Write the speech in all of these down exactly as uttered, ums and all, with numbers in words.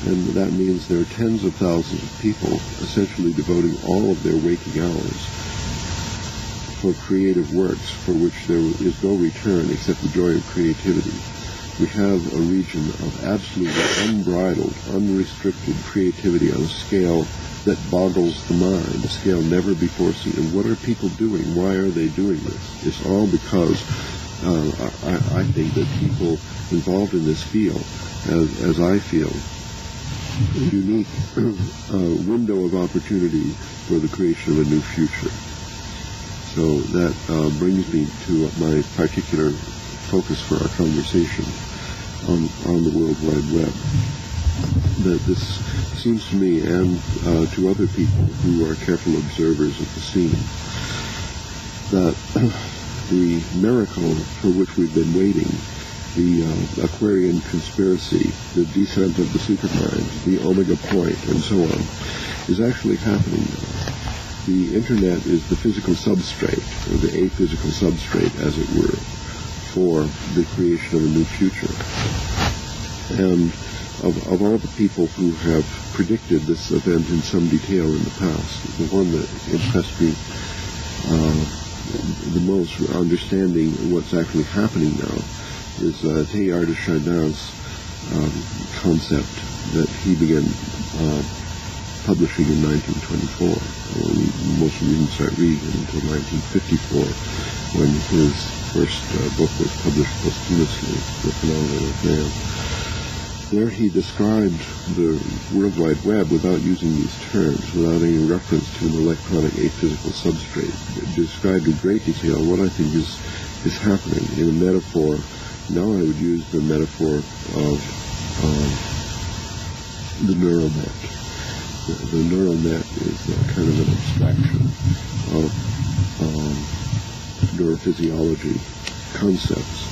And that means there are tens of thousands of people essentially devoting all of their waking hours for creative works for which there is no return except the joy of creativity. We have a region of absolutely unbridled, unrestricted creativity on a scale that boggles the mind, a scale never before seen. And what are people doing? Why are they doing this? It's all because uh, I, I think that people involved in this field, as, as I feel, a unique uh, window of opportunity for the creation of a new future. So that uh, brings me to my particular focus for our conversation on, on the World Wide Web. That this seems to me, and uh, to other people who are careful observers of the scene, that the miracle for which we've been waiting, the uh, Aquarian conspiracy, the descent of the supermind, the omega point, and so on, is actually happening now. The Internet is the physical substrate, or the aphysical substrate, as it were, for the creation of a new future. And of, of all the people who have predicted this event in some detail in the past, the one that impressed me uh, the most, understanding what's actually happening now, is uh, Teilhard de Chardin's um, concept that he began uh, publishing in nineteen twenty-four. Well, most of you didn't start reading until nineteen fifty-four, when his first uh, book was published posthumously, The Phenomenon of Man. There he described the World Wide Web without using these terms, without any reference to an electronic aphysical substrate. It described in great detail what I think is, is happening in a metaphor. Now I would use the metaphor of um, the neural net. The, the neural net is a kind of an abstraction of um, neurophysiology concepts,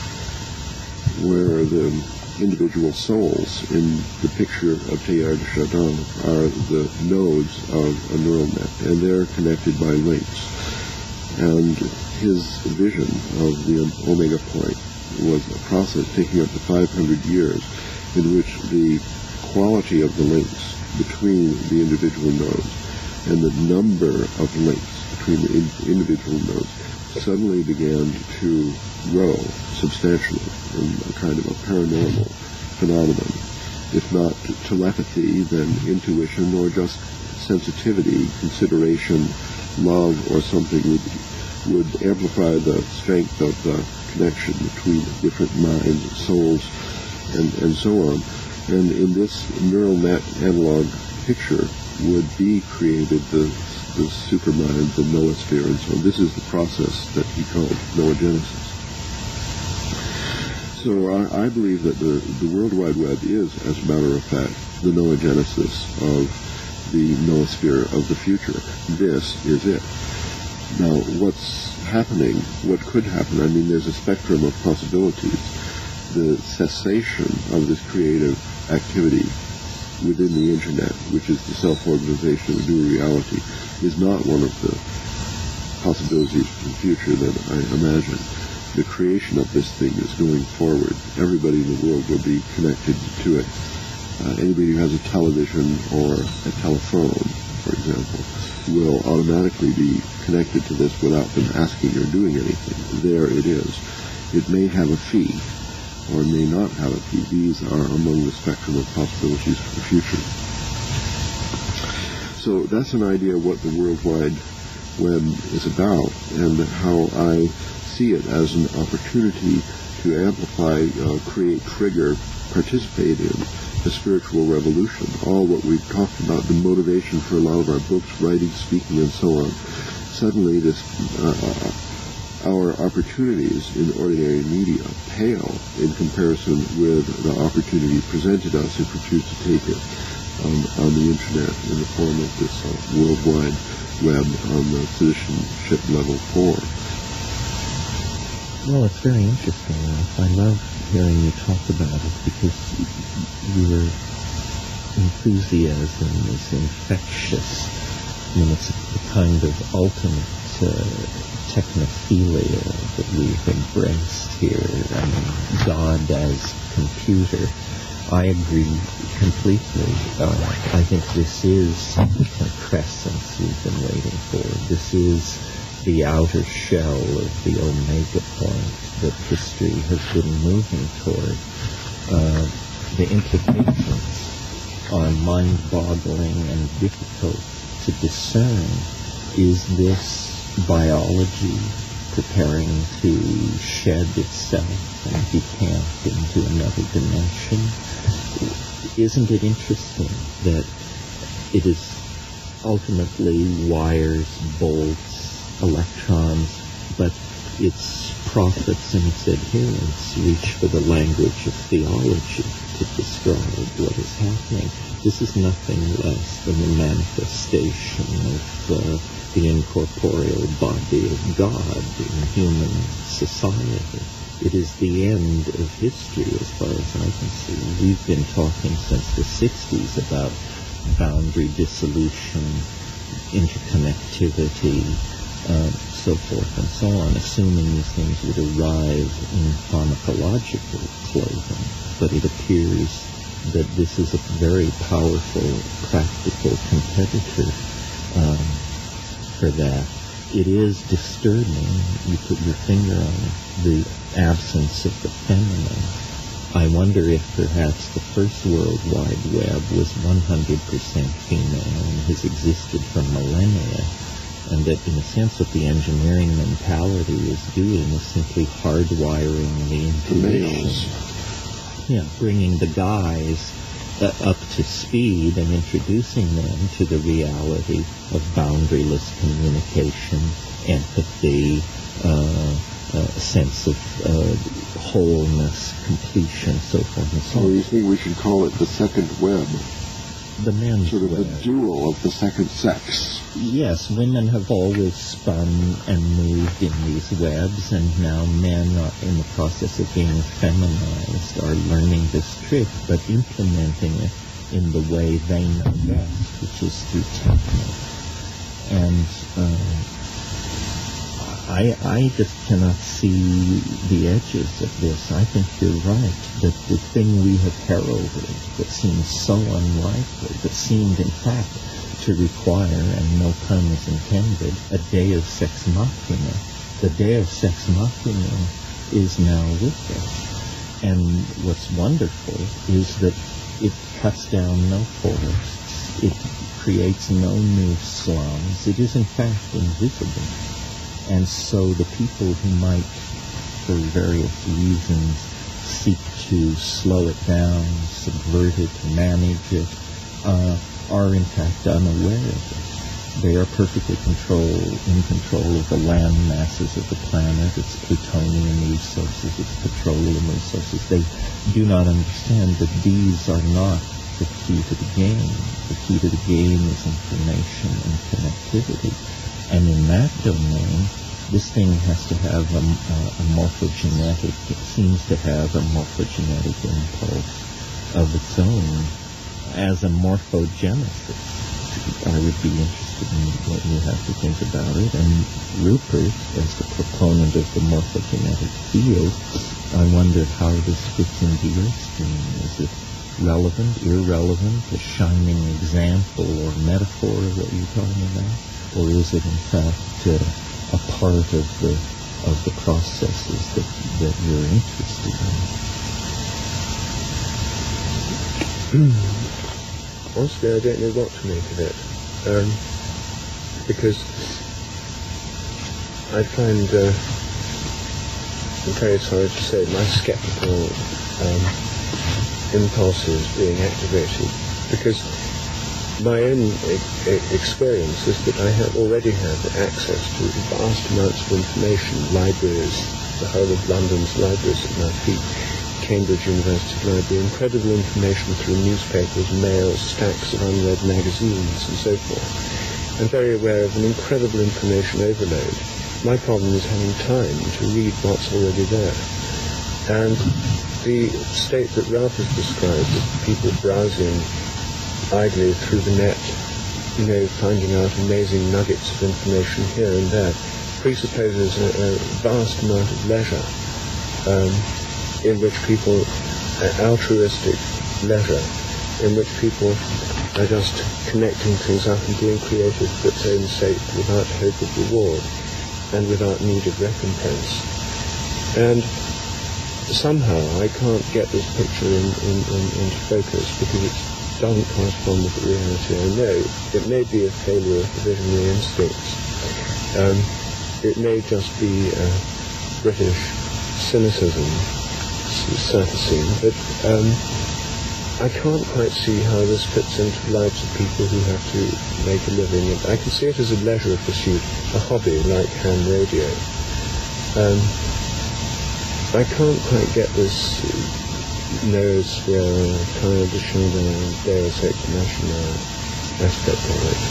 where the individual souls in the picture of Teilhard de Chardin are the nodes of a neural net, and they're connected by links. And his vision of the omega point was a process taking up to five hundred years in which the quality of the links between the individual nodes and the number of links between the in- individual nodes suddenly began to grow substantially in a kind of a paranormal phenomenon. If not telepathy, then intuition, or just sensitivity, consideration, love, or something would would amplify the strength of the connection between different minds, souls, and, and so on. And in this neural net analog picture would be created the the supermind, the noosphere, and so on. This is the process that he called noogenesis. So I, I believe that the, the World Wide Web is, as a matter of fact, the noogenesis of the noosphere of the future. This is it. Now, what's happening, what could happen, I mean, there's a spectrum of possibilities. The cessation of this creative activity within the Internet, which is the self-organization of new reality, is not one of the possibilities for the future that I imagine. The creation of this thing is going forward. Everybody in the world will be connected to it. Uh, anybody who has a television or a telephone, for example, will automatically be connected to this without them asking or doing anything. There it is. It may have a fee, or may not have a fee. These are among the spectrum of possibilities for the future. So that's an idea of what the World Wide Web is about, and how I see it as an opportunity to amplify, uh, create, trigger, participate in the spiritual revolution. All what we've talked about, the motivation for a lot of our books, writing, speaking, and so on. Suddenly, this uh, our opportunities in ordinary media pale in comparison with the opportunity presented us if we choose to take it um, on the Internet in the form of this uh, worldwide web on the citizenship level four. Well, it's very interesting. I love hearing you talk about it because your enthusiasm is infectious. I mean, it's a kind of ultimate uh, technophilia that we've embraced here. I mean, God as computer, I agree completely. Uh, I think this is the crescent we've been waiting for. This is the outer shell of the omega point that history has been moving toward. Uh, the implications are mind-boggling and difficult to discern. Is this biology preparing to shed itself and decamp into another dimension? Isn't it interesting that it is ultimately wires, bolts, electrons, but its prophets and its adherents reach for the language of theology to describe what is happening? This is nothing less than the manifestation of uh, the incorporeal body of God in human society. It is the end of history as far as I can see. We've been talking since the sixties about boundary dissolution, interconnectivity, uh, so forth and so on, assuming these things would arrive in pharmacological clothing. But it appears that this is a very powerful, practical competitor um, for that. It is disturbing, you put your finger on it, the absence of the feminine. I wonder if perhaps the first World Wide Web was one hundred percent female and has existed for millennia, and that in a sense what the engineering mentality is doing is simply hardwiring the intuition. Yeah, bringing the guys uh, up to speed and introducing them to the reality of boundaryless communication, empathy, uh, uh, sense of uh, wholeness, completion, so forth and so on. So you think we should call it the second web? The men's Sort of web. the dual of the second sex. Yes, women have always spun and moved in these webs, and now men are in the process of being feminized, are learning this trick, but implementing it in the way they know best, which is through technique. And uh, I, I just cannot see the edges of this. I think you're right, that the thing we have heralded that seems so unlikely, that seemed in fact to require, and no pun is intended, a deus ex machina. The deus ex machina is now with us. And what's wonderful is that it cuts down no forests, it creates no new slums, it is in fact invisible. And so the people who might, for various reasons, seek to slow it down, subvert it, manage it, uh, are in fact unaware of it. They are perfectly controlled, in control of the land masses of the planet, its plutonium resources, its petroleum resources. They do not understand that these are not the key to the game. The key to the game is information and connectivity. And in that domain, this thing has to have a, a morphogenetic, it seems to have a morphogenetic impulse of its own. As a morphogenesis, I would be interested in what you have to think about it. And Rupert, as the proponent of the morphogenetic field, I wonder how this fits into your stream. Is it relevant, irrelevant, a shining example or metaphor of what you're talking about? Or is it in fact uh, a part of the of the processes that, that you're interested in? Honestly, I don't know what to make of it, um, because I find, uh, I'm very sorry to say, my sceptical um, impulses being activated, because my own e- experience is that I have already had access to vast amounts of information, libraries, the whole of London's libraries at my feet, Cambridge University Library, incredible information through newspapers, mail, stacks of unread magazines and so forth. I'm very aware of an incredible information overload. My problem is having time to read what's already there. And the state that Ralph has described of people browsing idly through the net, you know, finding out amazing nuggets of information here and there, presupposes a, a vast amount of leisure um, in which people, uh, altruistic leisure, in which people are just connecting things up and being creative for its own sake without hope of reward and without need of recompense. And somehow I can't get this picture in, in, in, into focus because it doesn't correspond with the reality I know. It may be a failure of the visionary instincts. Um, it may just be uh, British cynicism surfacing, but um, I can't quite see how this fits into the lives of people who have to make a living. I can see it as a leisure pursuit, a hobby like ham radio. Um, I can't quite get this noosphere, kind of Sheldrake, Deus Ex Machina aspect of it.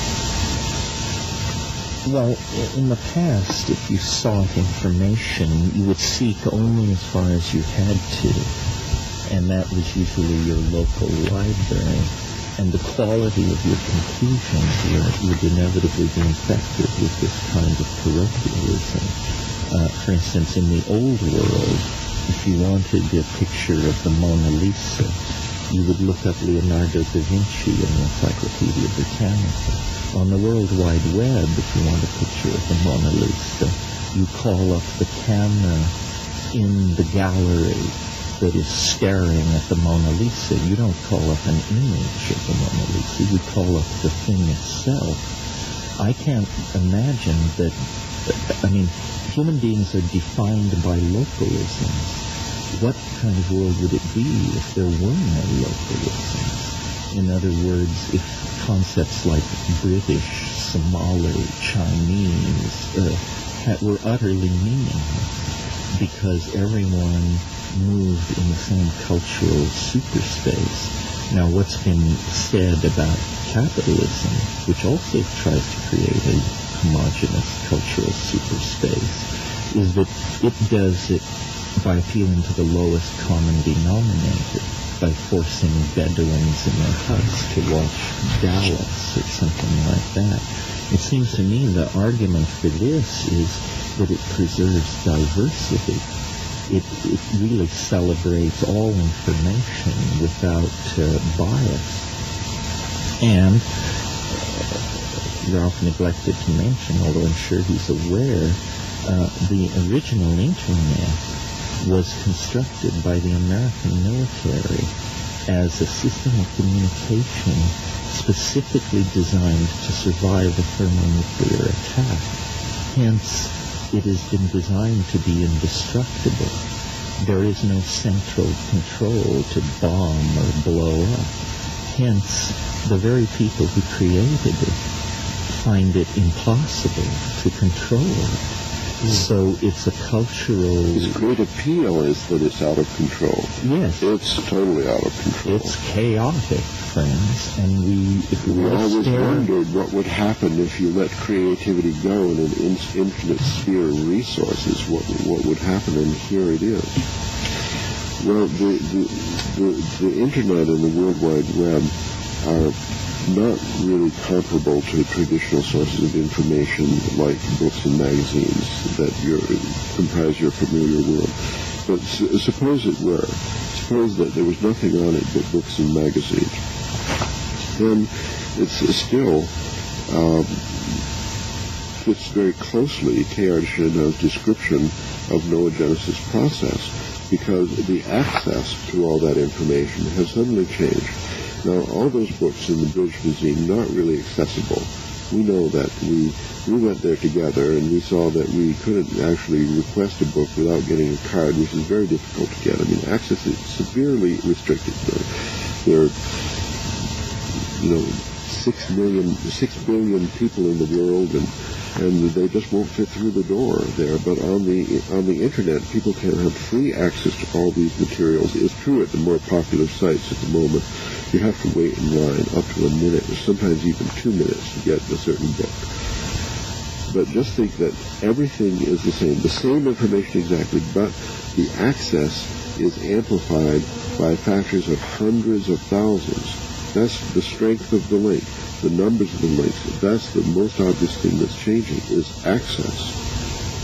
Well, in the past, if you sought information, you would seek only as far as you had to, and that was usually your local library, and the quality of your conclusions would, would inevitably be infected with this kind of parochialism. Uh, for instance, in the old world, if you wanted a picture of the Mona Lisa, you would look up Leonardo da Vinci in the Encyclopedia Britannica. On the World Wide Web, if you want a picture of the Mona Lisa, you call up the camera in the gallery that is staring at the Mona Lisa. You don't call up an image of the Mona Lisa, you call up the thing itself. I can't imagine that, I mean, human beings are defined by localisms. What kind of world would it be if there were no localisms? In other words, if concepts like British, Somali, Chinese uh, were utterly meaningless because everyone moved in the same cultural superspace. Now, what's been said about capitalism, which also tries to create a homogeneous cultural superspace, is that it does it by appealing to the lowest common denominator, by forcing Bedouins in their huts to watch Dallas or something like that. It seems to me the argument for this is that it preserves diversity. It, it really celebrates all information without uh, bias. And uh, Ralph neglected to mention, although I'm sure he's aware, uh, the original Internet was constructed by the American military as a system of communication specifically designed to survive a thermonuclear attack. Hence, it has been designed to be indestructible. There is no central control to bomb or blow up. Hence, the very people who created it find it impossible to control it. So it's a cultural... Its great appeal is that it's out of control. Yes. It's totally out of control. It's chaotic, friends, and we... If we always there... wondered what would happen if you let creativity go in an in- infinite sphere of resources, what, what would happen, and here it is. Well, the, the, the, the Internet and the World Wide Web are not really comparable to traditional sources of information like books and magazines that you're, comprise your familiar world. But su- suppose it were. Suppose that there was nothing on it but books and magazines. Then it's still um, fits very closely Teilhard de Chardin's description of noogenesis process, because the access to all that information has suddenly changed. Now, all those books in the British Museum, not really accessible. We know that we we went there together and we saw that we couldn't actually request a book without getting a card, which is very difficult to get. I mean, access is severely restricted. There, there are, you know, six million, six billion people in the world, and and they just won't fit through the door there. But on the on the Internet, people can have free access to all these materials. It's true at the more popular sites at the moment. You have to wait in line up to a minute, or sometimes even two minutes to get a certain book. But just think that everything is the same, the same information exactly, but the access is amplified by factors of hundreds of thousands. That's the strength of the link, the numbers of the links. That's the most obvious thing that's changing, is access.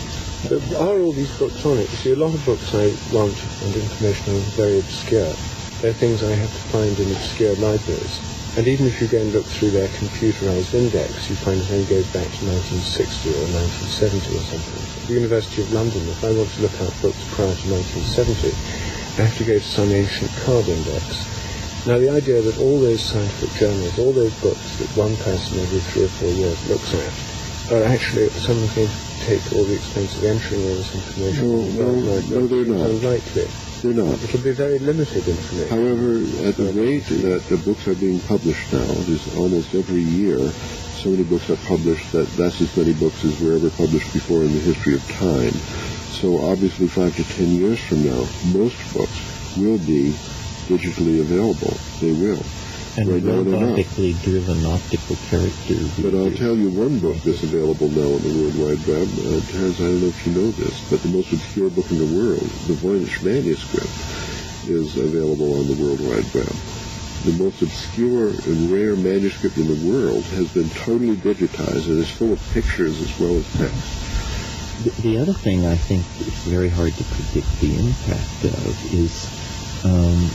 But are all these books on it? You see, a lot of books I want and information are very obscure. They're things I have to find in obscure libraries. And even if you go and look through their computerized index, you find it only goes back to nineteen sixty or nineteen seventy or something. At the University of London, if I want to look out books prior to nineteen seventy, I have to go to some ancient card index. Now, the idea that all those scientific journals, all those books that one person every three or four years looks at, are actually someone's going to take all the expense of entering all this information. No, no, no, they're not. Unlikely. They're not. It'll be very limited information. However, at the rate that the books are being published now, there's almost every year, so many books are published that that's as many books as were ever published before in the history of time. So obviously five to ten years from now, most books will be digitally available. They will. And right now they're not. robotically driven optical character. But I'll tell you one book that's available now on the World Wide Web. Uh, Terence, I don't know if you know this, but the most obscure book in the world, the Voynich manuscript, is available on the World Wide Web. The most obscure and rare manuscript in the world has been totally digitized and is full of pictures as well as text. The, the other thing I think it's very hard to predict the impact of is um,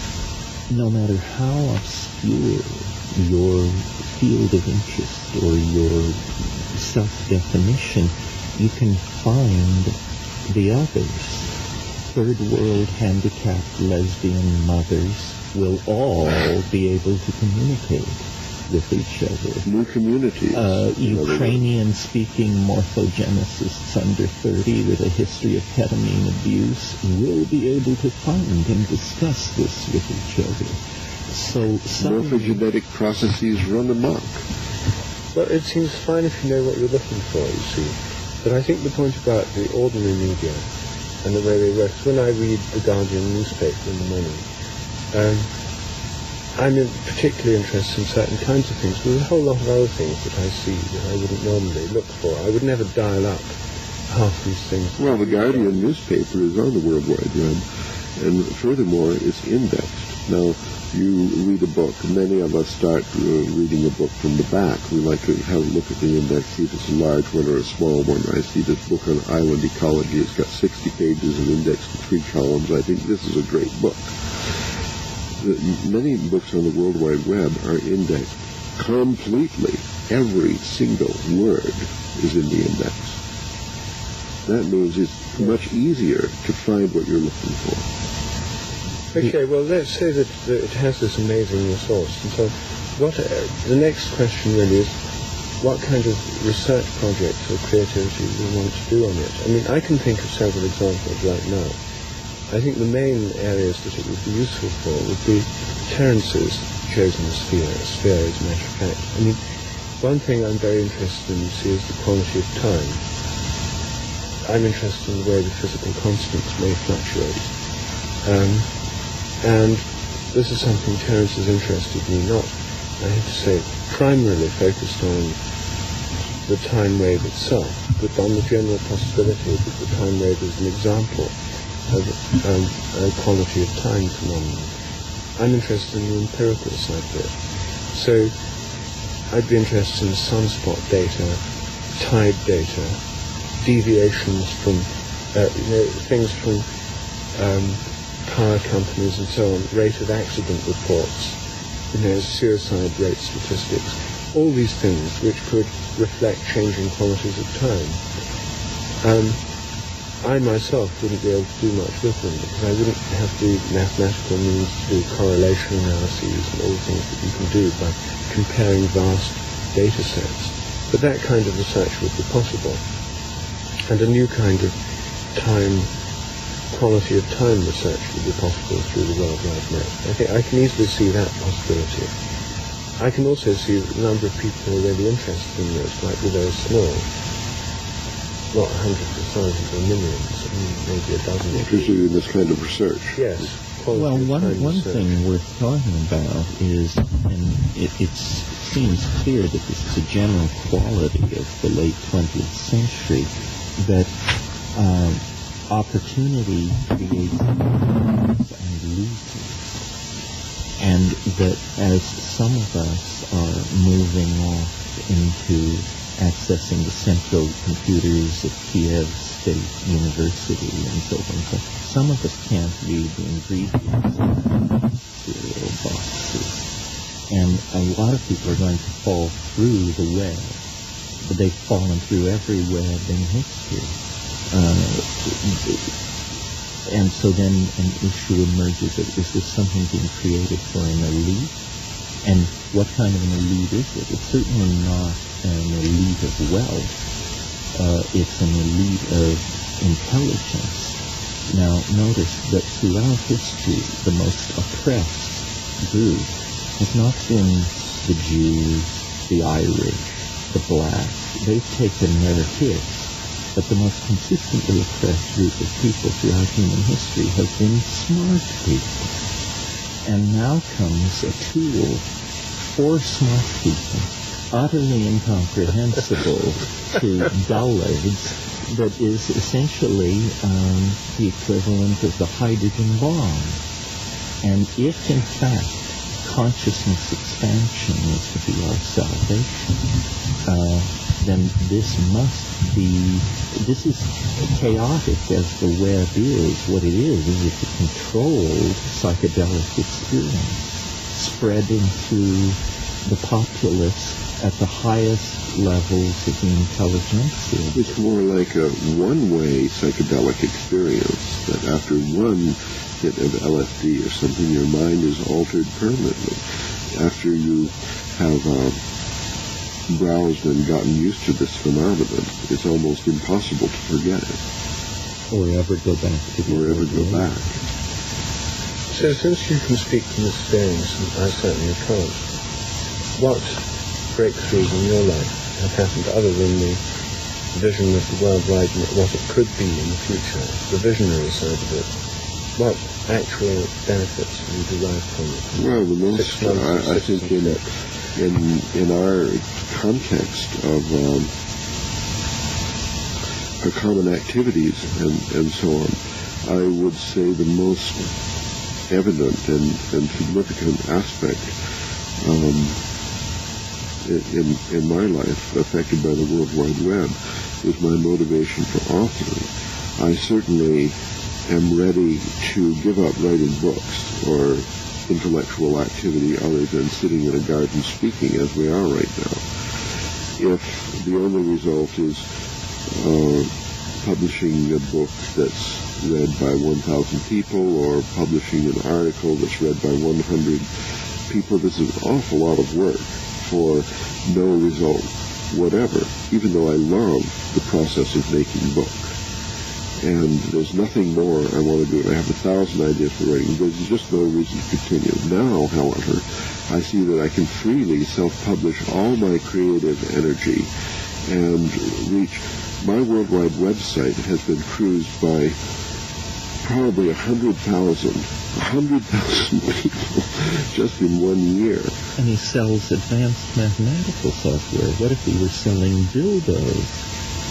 no matter how obscure your field of interest or your self-definition, you can find the others. Third world handicapped lesbian mothers will all be able to communicate with each other. New communities. Uh, Ukrainian-speaking morphogenicists under thirty with a history of ketamine abuse will be able to find and discuss this with each other. So some morphogenetic processes run amok. Well, it seems fine if you know what you're looking for, you see. But I think the point about the ordinary media and the way they work, when I read the Guardian newspaper in the morning, um, I'm particularly interested in certain kinds of things. There's a whole lot of other things that I see that I wouldn't normally look for. I would never dial up half these things. Well, the Guardian newspaper is on the World Wide Web, and furthermore, it's indexed. Now, you read a book, many of us start uh, reading a book from the back. We like to have a look at the index, see if it's a large one or a small one. I see this book on island ecology. It's got sixty pages of index in three columns. I think this is a great book. The, many books on the World Wide Web are indexed completely. Every single word is in the index. That means it's much easier to find what you're looking for. Okay, well, let's say that, that it has this amazing resource. And so what, uh, the next question really is, what kind of research projects or creativity do you want to do on it? I mean, I can think of several examples right now. I think the main areas that it would be useful for would be Terence's chosen sphere, sphere as a matter of fact. I mean, one thing I'm very interested in, you see, is the quality of time. I'm interested in the way the physical constants may fluctuate. Um, and this is something Terence has interested me, not, I have to say, primarily focused on the time wave itself, but on the general possibility that the time wave is an example of um, a quality of time phenomenon. I'm interested in the empirical side of it. So I'd be interested in sunspot data, tide data, deviations from, uh, you know, things from um, power companies and so on, rate of accident reports, you know, suicide rate statistics, all these things which could reflect changing qualities of time. Um, I myself wouldn't be able to do much with them because I wouldn't have the mathematical means to do correlation analyses and all the things that you can do by comparing vast data sets. But that kind of research would be possible. And a new kind of time, quality of time research would be possible through the World Wide Web. I think I can easily see that possibility. I can also see that the number of people who are really interested in this might be very small. Not hundreds of thousands or millions, I mean, maybe a dozen. Interested in this kind of research? Yes. Well, one one research. thing worth talking about is, and it it's, seems clear that this is a general quality of the late twentieth century, that um, opportunity creates opportunities and loses, and that as some of us are moving off into accessing the central computers of Kiev State University and so on. So some of us can't read the ingredients of cereal boxes. And a lot of people are going to fall through the web. But they've fallen through every web in history. Uh, and so then an issue emerges of, is this something being created for an elite? And what kind of an elite is it? It's certainly not an elite of wealth. Uh, it's an elite of intelligence. Now, notice that throughout history, the most oppressed group has not been the Jews, the Irish, the black. They've taken their hits, but the most consistently oppressed group of people throughout human history has been smart people. And now comes a tool for smart people, utterly incomprehensible to dullards, that is essentially um, the equivalent of the hydrogen bomb. And if, in fact, consciousness expansion is to be our salvation, uh, then this must be, this is chaotic as the web is. What it is, is it's a controlled psychedelic experience spreading through the populace at the highest levels of the intelligentsia. It's more like a one-way psychedelic experience, that after one hit of L S D or something, your mind is altered permanently. After you have uh, browsed and gotten used to this phenomenon, it's almost impossible to forget it. Or ever go back to the Or ever go back. So since you can speak from experience, and I certainly can't, what breakthroughs in your life have happened other than the vision of the worldwide, what it could be in the future, the visionary side of it? What actual benefits have you derived from it? Well, the most, I, I think in, in in our context of um, our common activities and, and so on, I would say the most evident and, and significant aspect um, in, in my life affected by the World Wide Web is my motivation for authoring. I certainly am ready to give up writing books or intellectual activity other than sitting in a garden speaking as we are right now, if the only result is uh, publishing a book that's read by one thousand people or publishing an article that's read by one hundred people. This is an awful lot of work for no result whatever, even though I love the process of making books. And there's nothing more I want to do. I have a thousand ideas for writing. There's just no reason to continue. Now, however, I see that I can freely self-publish all my creative energy and reach. My worldwide website has been cruised by probably a hundred thousand, a hundred thousand people just in one year. And he sells advanced mathematical software. What if he were selling dildos?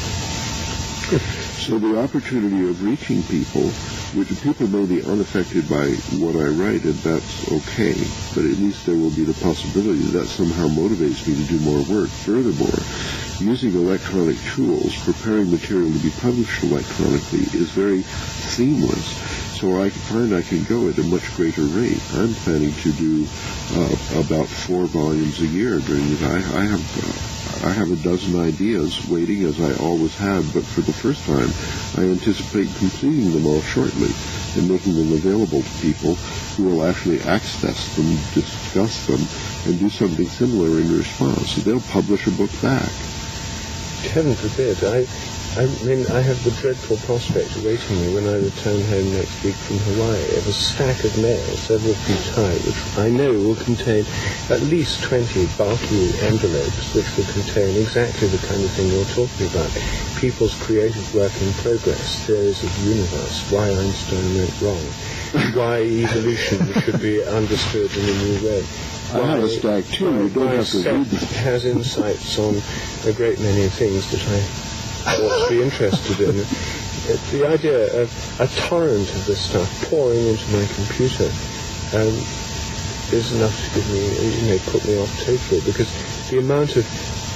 So the opportunity of reaching people, which people may be unaffected by what I write, and that's okay, but at least there will be the possibility that that somehow motivates me to do more work. Furthermore, using electronic tools, preparing material to be published electronically is very seamless. So I find I can go at a much greater rate. I'm planning to do uh, about four volumes a year during the day. I have uh, I have a dozen ideas waiting, as I always have, but for the first time, I anticipate completing them all shortly and making them available to people who will actually access them, discuss them, and do something similar in response. So they'll publish a book back. Heaven forbid. I, I mean, I have the dreadful prospect awaiting me when I return home next week from Hawaii of a stack of mail several feet high, which I know will contain at least twenty bulky envelopes, which will contain exactly the kind of thing you're talking about. People's creative work in progress, theories of the universe, why Einstein went wrong, why evolution should be understood in a new way. I have a stack too. You don't have to read them. Has insights on a great many things that I ought to be interested in. The idea of a torrent of this stuff pouring into my computer um, is enough to give me, you know, put me off totally, because the amount of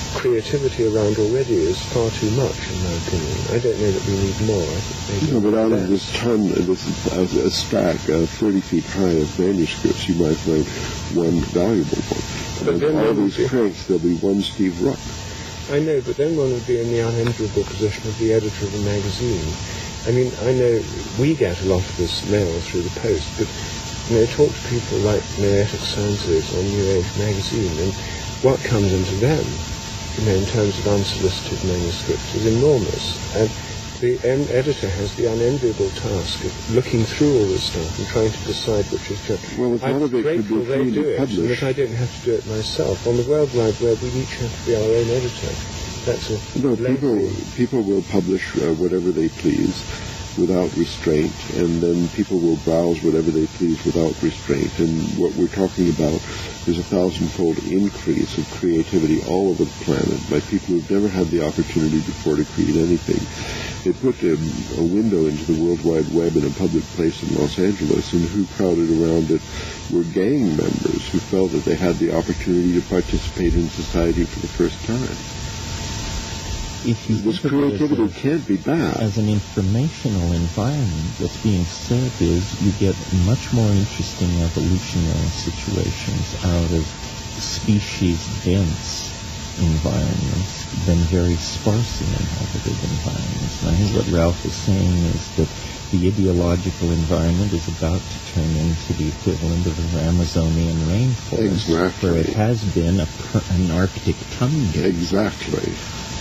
creativity around already is far too much, in my opinion. I don't know that we need more. I think maybe no, but out less. of this ton, this uh, a stack uh, thirty feet high of manuscripts, you might find one valuable book. But and then all there these would be- cranks, there'll be one Steve Ruck. I know, but then one would be in the unenviable position of the editor of a magazine. I mean, I know we get a lot of this mail through the post, but you know, talk to people like Noetic Sciences or New Age magazine, and what comes into them, you know, in terms of unsolicited manuscripts, is enormous. And the ed- editor has the unenviable task of looking through all this stuff and trying to decide which is just. Well, if I'm none of it could grateful be they freely do it, and published. that I don't have to do it myself. On the World Wide Web, we each have to be our own editor. That's a No, people lengthy- people will publish uh, whatever they please without restraint, and then people will browse whatever they please without restraint. And what we're talking about is a thousandfold increase of creativity all over the planet by people who've never had the opportunity before to create anything. They put a, a window into the World Wide Web in a public place in Los Angeles, and who crowded around it were gang members who felt that they had the opportunity to participate in society for the first time. If you This think of it as creativity a- can't be bad. as an informational environment, what's being said is you get much more interesting evolutionary situations out of species-dense environments than very sparsely inhabited environments. And I think what Ralph is saying is that the ideological environment is about to turn into the equivalent of an Amazonian rainforest, Exactly. where it has been a, per- an Arctic tundra. Exactly.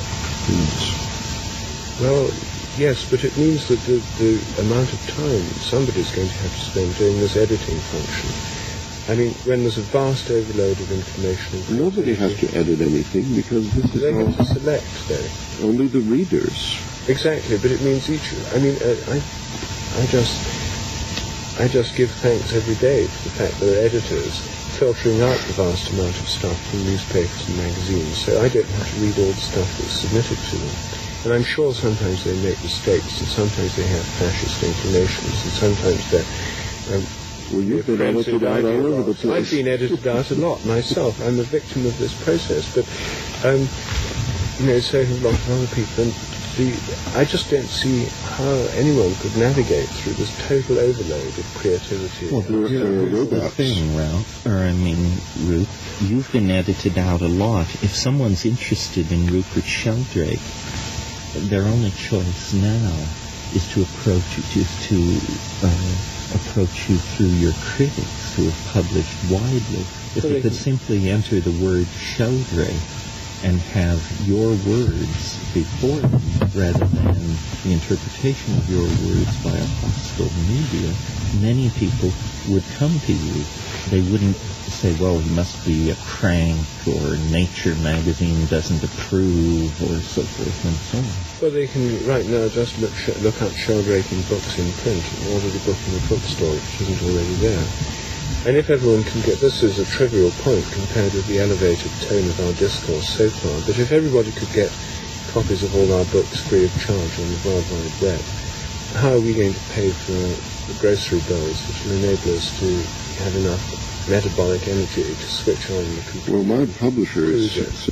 Well, yes, but it means that the, the amount of time somebody's going to have to spend doing this editing function. I mean, when there's a vast overload of information... and Nobody has to edit anything because this Do they is have to all select, though? only the readers. Exactly, but it means each... I mean, uh, I, I just... I just give thanks every day for the fact there are editors filtering out the vast amount of stuff from newspapers and magazines, so I don't have to read all the stuff that's submitted to them. And I'm sure sometimes they make mistakes, and sometimes they have fascist inclinations, and sometimes they're... Um, Well, you've been friends edited who out I all do over a the lot. place. I've been edited out a lot myself. I'm a victim of this process, but um, you know, so have a lot of other people. And the, I just don't see how anyone could navigate through this total overload of creativity. Well, There- the, there are the robots. thing, Ralph, or I mean, Ruth, you've been edited out a lot. If someone's interested in Rupert Sheldrake, their only choice now is to approach you, is to uh, approach you through your critics who have published widely. If Well, you they could can- simply enter the word Sheldrake and have your words before them rather than the interpretation of your words by a hostile media, many people would come to you. They wouldn't say, well, he must be a crank, or Nature magazine doesn't approve, or so forth and so on. Well, they can right now just look look up Sheldrake in books in print and order the book in the bookstore, which isn't already there. And if everyone can get, this is a trivial point compared with the elevated tone of our discourse so far, but if everybody could get copies of all our books free of charge on the World Wide Web, how are we going to pay for the grocery bills which will enable us to have enough metabolic energy to switch on the computer? Well, my publisher is...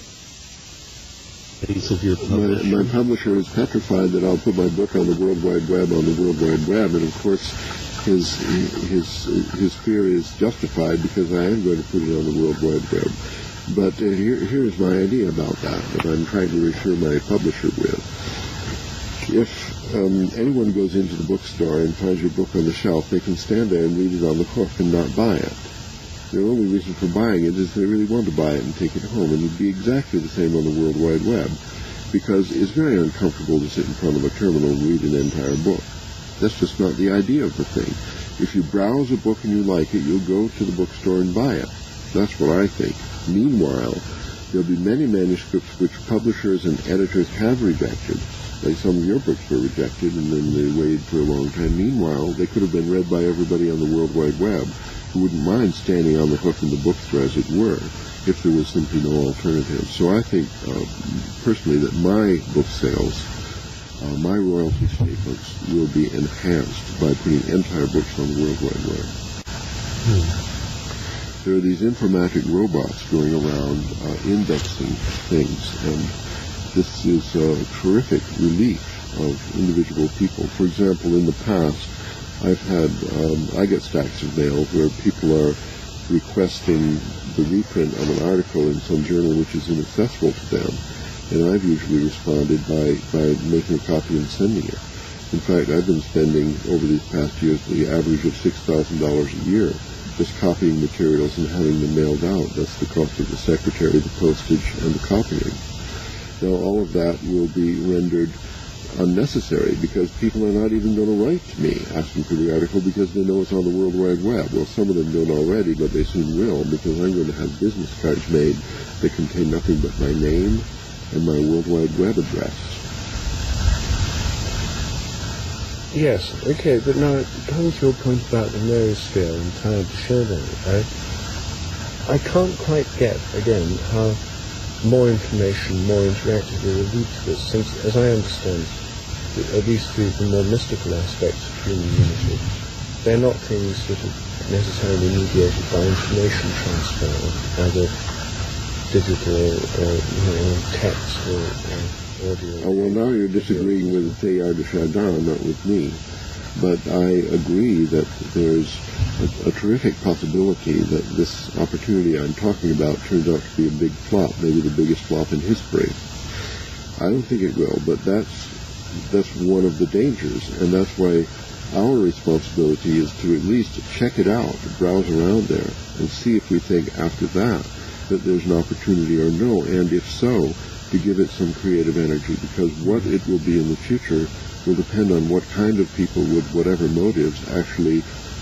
Piece of your My, publisher. my publisher is petrified that I'll put my book on the World Wide Web on the World Wide Web, and of course his his his fear is justified because I am going to put it on the World Wide Web. But uh, here here's my idea about that that I'm trying to reassure my publisher with. If um, anyone goes into the bookstore and finds your book on the shelf, they can stand there and read it on the hook and not buy it. The only reason for buying it is they really want to buy it and take it home, and it would be exactly the same on the World Wide Web, because it's very uncomfortable to sit in front of a terminal and read an entire book. That's just not the idea of the thing. If you browse a book and you like it, you'll go to the bookstore and buy it. That's what I think. Meanwhile, there'll be many manuscripts which publishers and editors have rejected, like some of your books were rejected and then they waited for a long time. Meanwhile, they could have been read by everybody on the World Wide Web, who wouldn't mind standing on the hook in the bookstore, as it were, if there was simply no alternative. So I think, uh, personally, that my book sales, uh, my royalty statements, will be enhanced by putting entire books on the World Wide Web. Hmm. there are these informatic robots going around uh, indexing things, and this is a terrific relief of individual people. For example, in the past, I've had, um, I get stacks of mail where people are requesting the reprint of an article in some journal which is inaccessible to them, and I've usually responded by, by making a copy and sending it. In fact, I've been spending over these past years the average of six thousand dollars a year just copying materials and having them mailed out. That's the cost of the secretary, the postage, and the copying. Now, all of that will be rendered unnecessary because people are not even going to write to me asking for the article because they know it's on the World Wide Web. Well, some of them don't already, but they soon will, because I'm going to have business cards made that contain nothing but my name and my World Wide Web address. Yes, okay, but now, coming to your point about the noosphere and trying to show them, I, I can't quite get, again, how more information, more interactively will lead to this, since, as I understand, at least through the more mystical aspects of human unity, they're not things that are necessarily mediated by information transfer, either digital or, you know, text or, or audio. Oh, well, now you're disagreeing with Teilhard de Chardin, not with me. But I agree that there's a, a terrific possibility that this opportunity I'm talking about turns out to be a big flop, maybe the biggest flop in history. I don't think it will, but that's that's one of the dangers, and that's why our responsibility is to at least check it out, browse around there, and see if we think after that that there's an opportunity or no, and if so, to give it some creative energy, because what it will be in the future will depend on what kind of people with whatever motives actually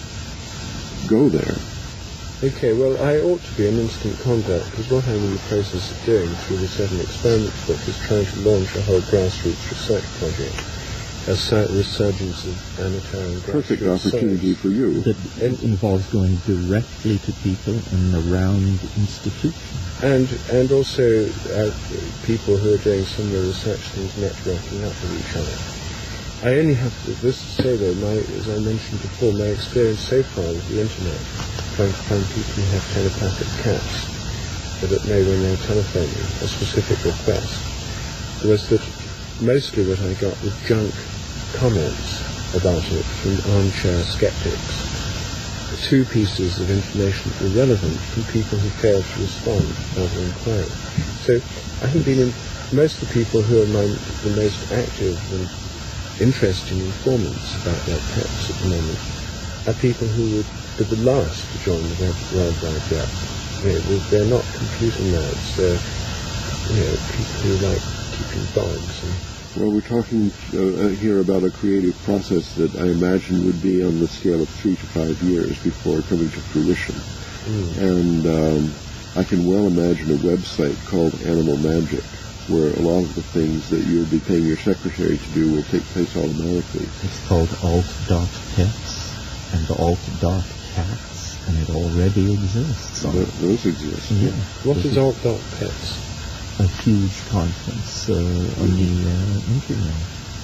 go there. Okay, well, I ought to be an instant convert, because what I'm in the process of doing through the Seven Experiments book is trying to launch a whole grassroots research project, a resurgence of amateur and grassroots Perfect opportunity science. for you. That and involves going directly to people and around institutions. And and also uh, people who are doing similar research things networking up with each other. I only have to, this to say though, my, as I mentioned before, my experience so far with the internet, trying to find people who have telepathic cats, so that know when they're telephoning a specific request, was that mostly what I got was junk comments about it from armchair skeptics. Two pieces of information that were relevant from people who failed to respond without an inquiry. So I have been in, most of the people who are my, the most active and interesting informants about their pets at the moment are people who would be the last to join the web, World Wide Web. You know, they're not computer nerds, they're, you know, people who like keeping dogs. And well, we're talking uh, here about a creative process that I imagine would be on the scale of three to five years before coming to fruition. Mm. And um, I can well imagine a website called Animal Magic, where a lot of the things that you'll be paying your secretary to do will take place automatically. It's called alt.pets and alt.cats, and it already exists. Th- those exist. Yeah. What is alt.pets? A huge conference uh, on the uh, internet.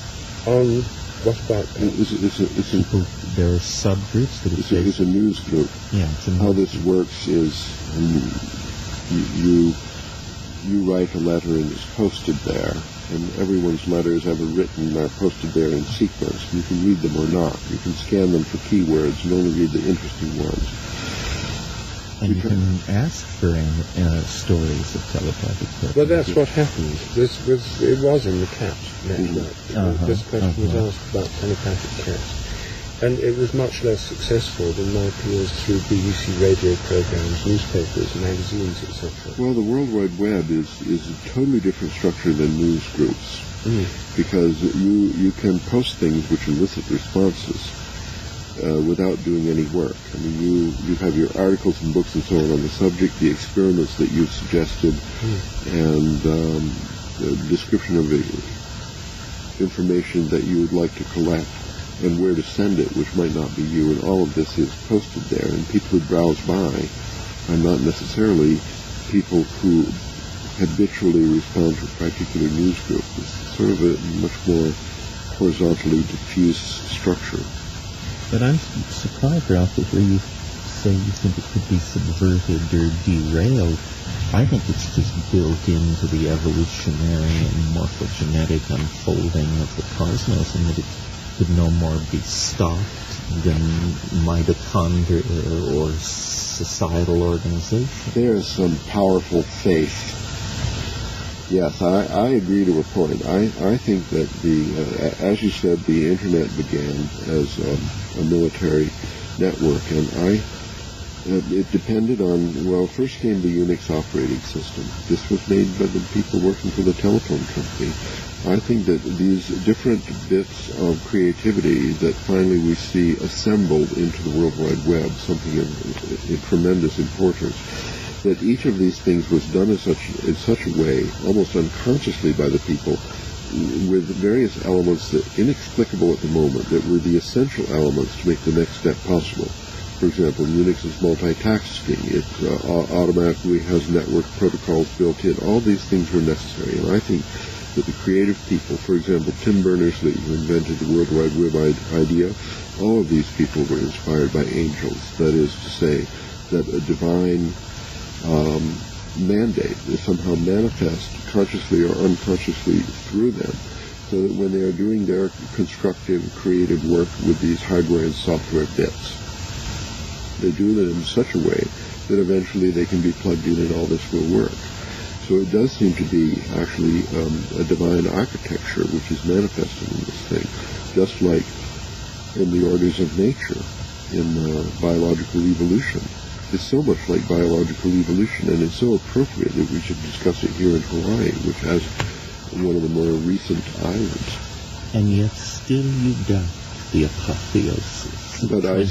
On what about it's, it's, it's, it's People, there are subgroups that it's, a, it's a news group. Yeah, it's a news How this works is um, you, you you write a letter and it's posted there, and everyone's letters ever written are posted there in sequence. You can read them or not. You can scan them for keywords and only read the interesting ones. And you can ask for uh, stories of telepathic pets. Well, that's what happened. This was, it was in the cat network. Uh-huh, this question uh-huh. was asked about telepathic cats. And it was much less successful than my appeals through B B C radio programs, newspapers, magazines, et cetera. Well, the World Wide Web is, is a totally different structure than news groups. Mm. Because you, you can post things which elicit responses. Uh, without doing any work. I mean, you, you have your articles and books and so on on the subject, the experiments that you've suggested, mm. and um, the description of the information that you would like to collect, and where to send it, which might not be you, and all of this is posted there, and people who browse by are not necessarily people who habitually respond to a particular news group. It's sort of a much more horizontally diffuse structure. But I'm surprised, Ralph, to hear you say you think it could be subverted or derailed, I think it's just built into the evolutionary and morphogenetic unfolding of the cosmos, and that it could no more be stopped than mitochondria or societal organization. There is some powerful faith. Yes, I, I agree to a point. I, I think that the, uh, as you said, the Internet began as um, a military network, and I, uh, it depended on, well, first came the Unix operating system. This was made by the people working for the telephone company. I think that these different bits of creativity that finally we see assembled into the World Wide Web, something of, of tremendous importance, that each of these things was done in such, in such a way, almost unconsciously by the people, with various elements that inexplicable at the moment, that were the essential elements to make the next step possible. For example, Unix is multitasking. It uh, automatically has network protocols built in. All these things were necessary, and I think that the creative people, for example, Tim Berners-Lee, who invented the World Wide Web idea, all of these people were inspired by angels. That is to say, that a divine um, mandate is somehow manifest consciously or unconsciously through them, so that when they are doing their constructive, creative work with these hardware and software bits, they do it in such a way that eventually they can be plugged in and all this will work. So it does seem to be actually um, a divine architecture which is manifested in this thing, just like in the orders of nature, in uh, biological evolution. It's so much like biological evolution, and it's so appropriate that we should discuss it here in Hawaii, which has one of the more recent islands. And yet still you doubt the apotheosis. But I,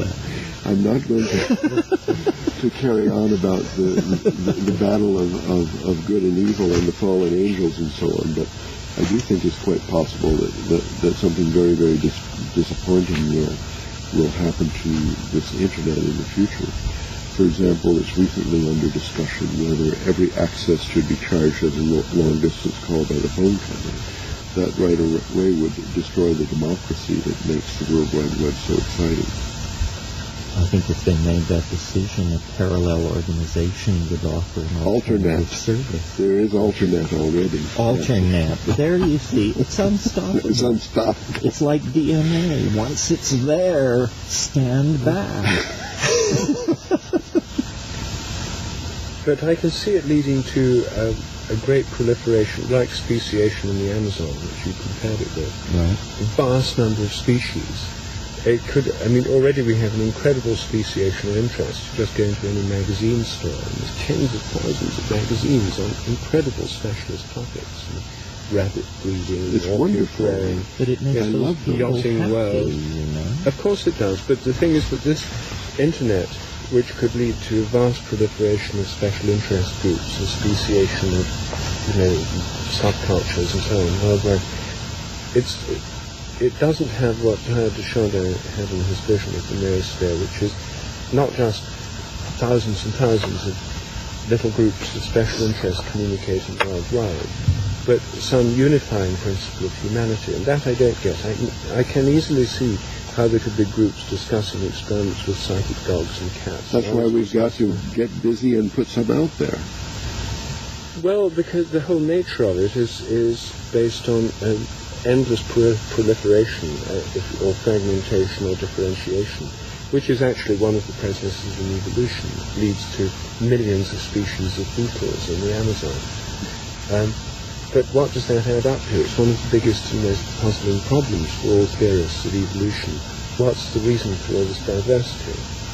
I'm not going to, to carry on about the, the, the battle of, of, of good and evil and the fallen angels and so on, but I do think it's quite possible that, that, that something very, very dis- disappointing will, will happen to this Internet in the future. For example, it's recently under discussion whether every access should be charged as a long distance call by the phone company. That right away would destroy the democracy that makes the World Wide Web so exciting. I think if they made that decision, a parallel organization would offer an alternative service. There is Alternet already. Alternet. Yeah. There you see. It's unstoppable. It's unstoppable. It's like D N A. Once it's there, stand back. But I can see it leading to a, a great proliferation, like speciation in the Amazon, which you compared it with. Right. A vast number of species. It could, I mean, already we have an incredible speciation of interest. Just go into any magazine store, and there's tens of thousands of magazines on incredible specialist topics. Rabbit breeding, it's wonderful, rearing, but it makes yeah, those people yachting happy, world. You know? Of course it does, but the thing is that this internet, which could lead to a vast proliferation of special interest groups, and speciation of, you know, subcultures and so on, worldwide, it's, it, it doesn't have what Rupert Sheldrake had in his vision of the noosphere, which is not just thousands and thousands of little groups of special interest communicating worldwide, but some unifying principle of humanity, and that I don't get. I, I can easily see how there could be groups discussing experiments with psychic dogs and cats. That's why we've got to get busy and put some out there. Well, because the whole nature of it is is based on um, endless pro- proliferation uh, if, or fragmentation or differentiation, which is actually one of the processes in evolution. It leads to millions of species of beetles in the Amazon. Um, But what does that add up to? It's one of the biggest and most puzzling problems for all theorists of evolution. What's the reason for all this diversity?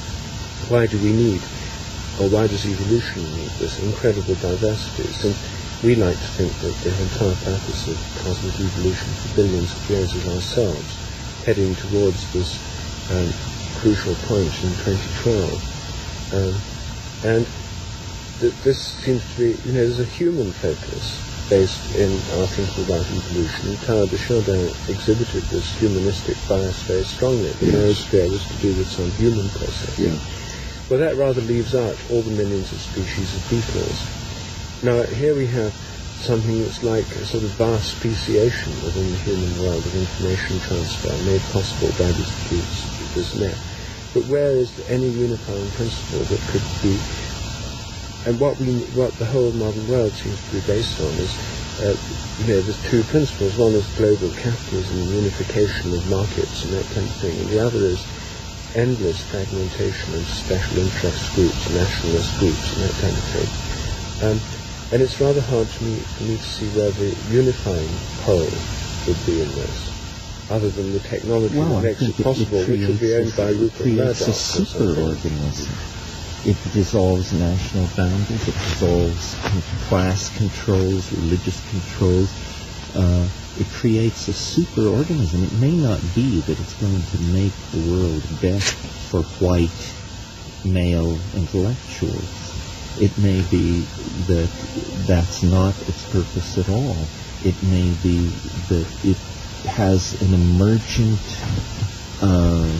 Why do we need, or why does evolution need this incredible diversity? Since we like to think that the entire purpose of cosmic evolution for billions of years is ourselves, heading towards this um, crucial point in twenty twelve. Um, and th- this seems to be, you know, there's a human focus based in our thinking about evolution. Rupert Sheldrake exhibited this humanistic bias very strongly. The noosphere was to do with some human process. Yeah. Well, that rather leaves out all the millions of species of beetles. Now, here we have something that's like a sort of vast speciation within the human world of information transfer made possible by this, this, this net. but where is any unifying principle that could be? And what we, what the whole modern world seems to be based on is, uh, you know, there's two principles. One is global capitalism, unification of markets and that kind of thing, and the other is endless fragmentation into special interest groups, nationalist groups, and that kind of thing. Um, and it's rather hard to me, for me to see where the unifying pole would be in this, other than the technology well, that makes it possible, it which will be owned by Rupert creates Sheldrake. a superorganism. It dissolves national boundaries, it dissolves class controls, religious controls. Uh, it creates a superorganism. It may not be that it's going to make the world best for white male intellectuals. It may be that that's not its purpose at all. It may be that it has an emergent um,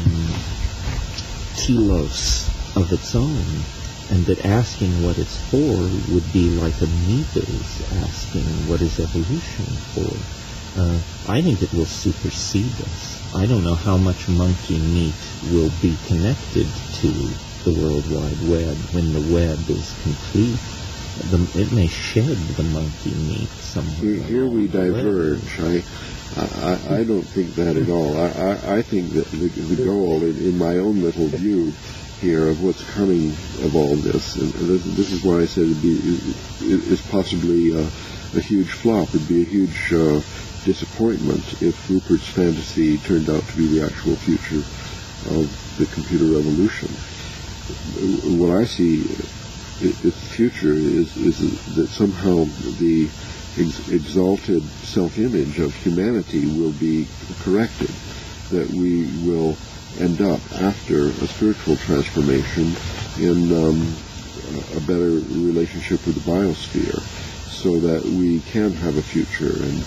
telos of its own, and that asking what it's for would be like amoebas asking what is evolution for. Uh, I think it will supersede us. I don't know how much monkey meat will be connected to the World Wide Web when the web is complete. The, it may shed the monkey meat somewhere. Here, here we diverge. I, I, I don't think that at all. I, I, I think that the, the goal, in, in my own little view here of what's coming of all this, and this, this is why I said it'd be, it, it's possibly a, a huge flop. It'd be a huge uh, disappointment if Rupert's fantasy turned out to be the actual future of the computer revolution. What I see its the future is, is that somehow the ex- exalted self-image of humanity will be corrected, that we will end up after a spiritual transformation in um, a better relationship with the biosphere, so that we can have a future. And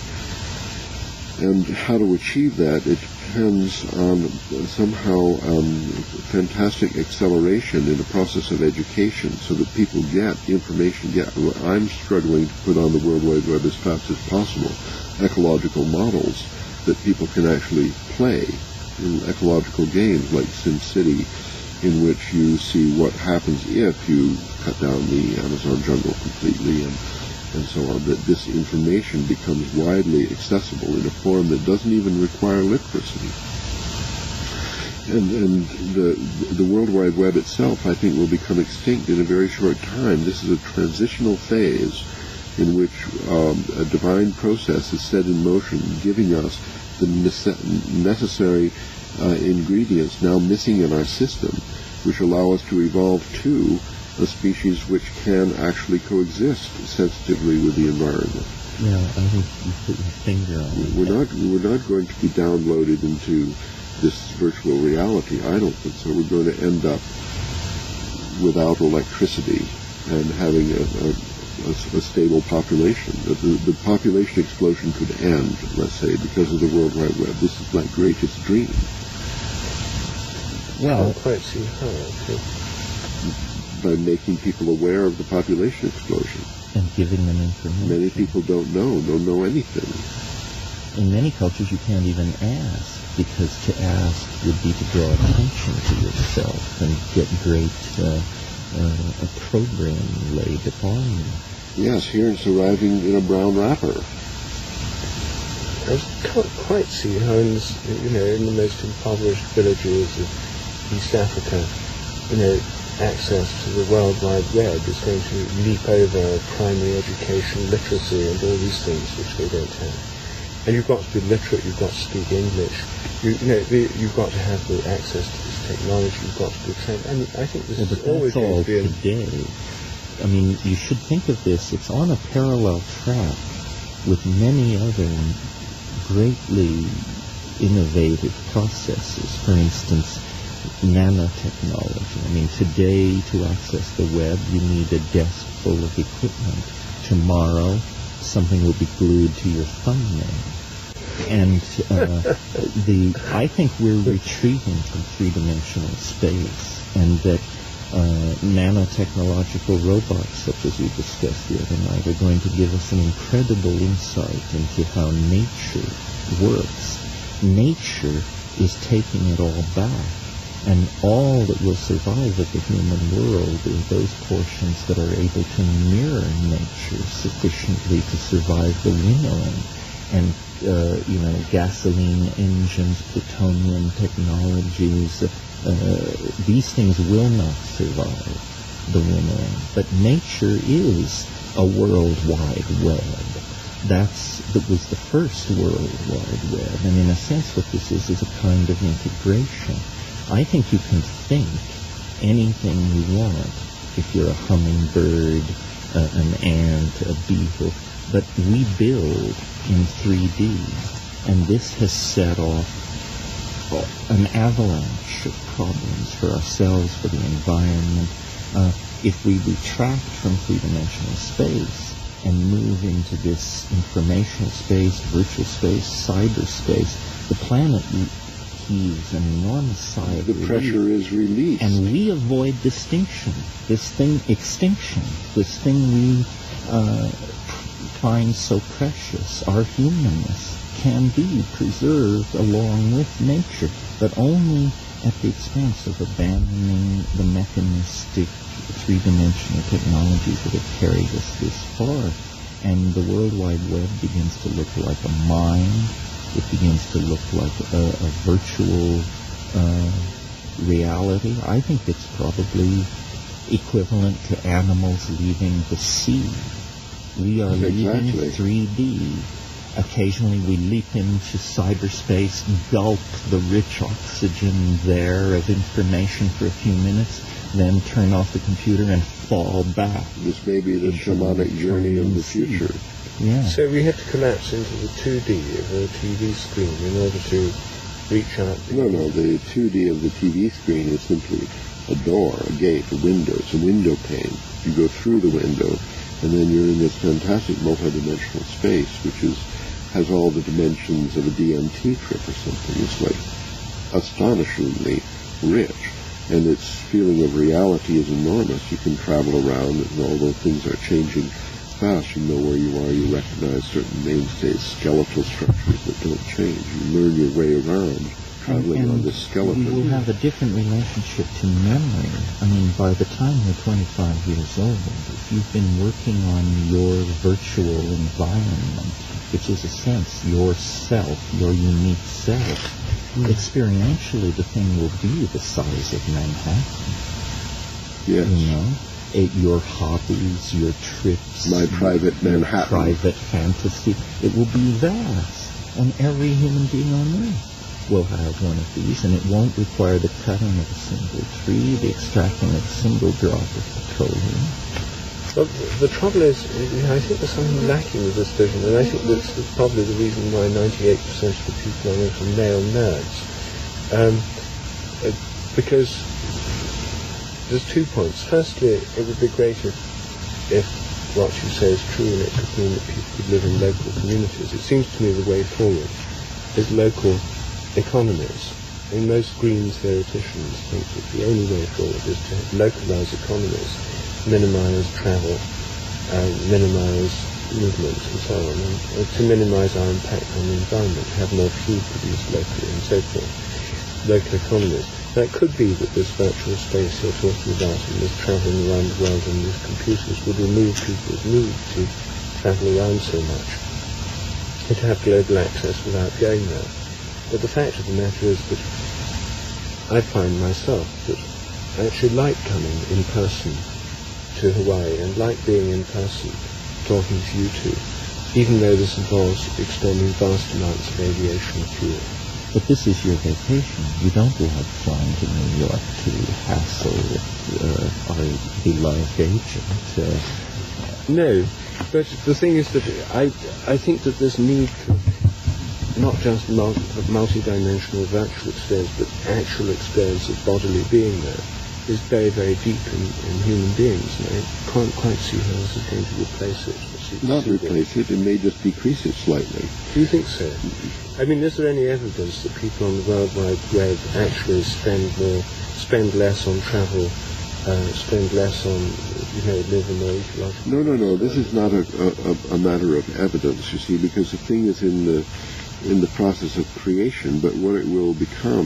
and how to achieve that, it depends on somehow um, fantastic acceleration in the process of education, so that people get information. Get I'm struggling to put on the World Wide Web as fast as possible ecological models that people can actually play in ecological games like SimCity, in which you see what happens if you cut down the Amazon jungle completely, and and so on, that this information becomes widely accessible in a form that doesn't even require literacy. And, and the, the World Wide Web itself, I think, will become extinct in a very short time. This is a transitional phase in which um, a divine process is set in motion, giving us the nece- necessary uh, ingredients now missing in our system, which allow us to evolve to a species which can actually coexist sensitively with the environment. Yeah, I think you put your finger on it. We're not, we're not going to be downloaded into this virtual reality. I don't think so. We're going to end up without electricity and having a, a, a, a stable population. The, the, the population explosion could end, let's say, because of the World Wide Web. This is my greatest dream. Well, I don't quite see how. Okay. By making people aware of the population explosion. And giving them information. Many people don't know, don't know anything. In many cultures you can't even ask, because to ask would be to draw attention to yourself and get great uh, uh, a program laid upon you. Yes, here it's arriving in a brown wrapper. I can't quite see how in this, you know, in the most impoverished villages of East Africa, you know, access to the World Wide Web is going to leap over primary education, literacy, and all these things which they don't have. And you've got to be literate, you've got to speak English, you, you know, the, you've got to have the access to this technology, you've got to be trained. I mean, I think this well, is but always that's all going to be today. I mean, you should think of this, it's on a parallel track with many other greatly innovative processes. For instance, nanotechnology. I mean, today to access the web you need a desk full of equipment. Tomorrow something will be glued to your thumbnail. And uh, the I think we're retreating from three-dimensional space, and that uh, nanotechnological robots, such as we discussed the other night, are going to give us an incredible insight into how nature works. Nature is taking it all back. And all that will survive of the human world are those portions that are able to mirror nature sufficiently to survive the winnowing. And, uh, you know, gasoline engines, plutonium technologies, uh, these things will not survive the winnowing. But nature is a worldwide web. That's, that was the first World Wide Web. And in a sense what this is is a kind of integration. I think you can think anything you want if you're a hummingbird, uh, an ant, a beetle, but we build in three D, and this has set off an avalanche of problems for ourselves, for the environment. Uh, if we retract from three-dimensional space and move into this informational space, virtual space, cyberspace, the planet heaves an enormous sigh of relief. The pressure is released. And we avoid distinction, this thing, extinction, this thing we uh, find so precious. Our humanness can be preserved along with nature, but only at the expense of abandoning the mechanistic three-dimensional technologies that have carried us this far. And the World Wide Web begins to look like a mind. It begins to look like a, a virtual uh, reality. I think it's probably equivalent to animals leaving the sea. We are Exactly. leaving three D. Occasionally we leap into cyberspace, gulp the rich oxygen there of information for a few minutes, then turn off the computer and fall back. This may be the shamanic journey of the future. Yeah. So we have to collapse into the two D of a T V screen in order to reach out. No, no, the two D of the T V screen is simply a door, a gate, a window. It's a window pane. You go through the window, and then you're in this fantastic multidimensional space, which is has all the dimensions of a D M T trip or something. It's like astonishingly rich, and its feeling of reality is enormous. You can travel around, and although things are changing fast, you know where you are. You recognize certain mainstays, skeletal structures that don't change. You learn your way around, traveling and on this skeleton. We will have a different relationship to memory. I mean, by the time you're twenty-five years old, if you've been working on your virtual environment, which is a sense yourself, your unique self, mm. experientially the thing will be the size of Manhattan. Yes. You know? It, your hobbies, your trips, my private your Manhattan, private fantasy, it will be vast, and every human being on earth will have one of these, and it won't require the cutting of a single tree, the extracting of a single drop of petroleum. Well, the trouble is, I think there's something lacking with this vision, and I think that's probably the reason why ninety-eight percent of the people on earth are male nerds. Um, because there's two points. Firstly, it would be great if, if what you say is true, and it could mean that people could live in local communities. It seems to me the way forward is local economies. I mean, most green theoreticians think that the only way forward is to localize economies, minimize travel, uh, minimize movements and so on, and uh, to minimize our impact on the environment, have more food produced locally and so forth. Local economies. Now, it could be that this virtual space you're talking about and this travelling around the world and these computers would remove people's need to travel around so much and to have global access without going there. But the fact of the matter is that I find myself that I actually like coming in person to Hawaii and like being in person talking to you two, even though this involves expending vast amounts of aviation fuel. But this is your vacation. You don't love flying to New York to hassle uh, our beloved agent. Uh, no, but the thing is that I I think that this need for not just multi, multi-dimensional virtual experience, but actual experience of bodily being there is very, very deep in, in human beings, and I can't quite see how this is going to replace it. Not replace it, it may just decrease it slightly. Do you think so? I mean, is there any evidence that people on the World Wide Web actually spend more, spend less on travel, uh, spend less on, you know, live in their ecological... No, no, no, this is not a, a, a matter of evidence, you see, because the thing is in the in the process of creation, but what it will become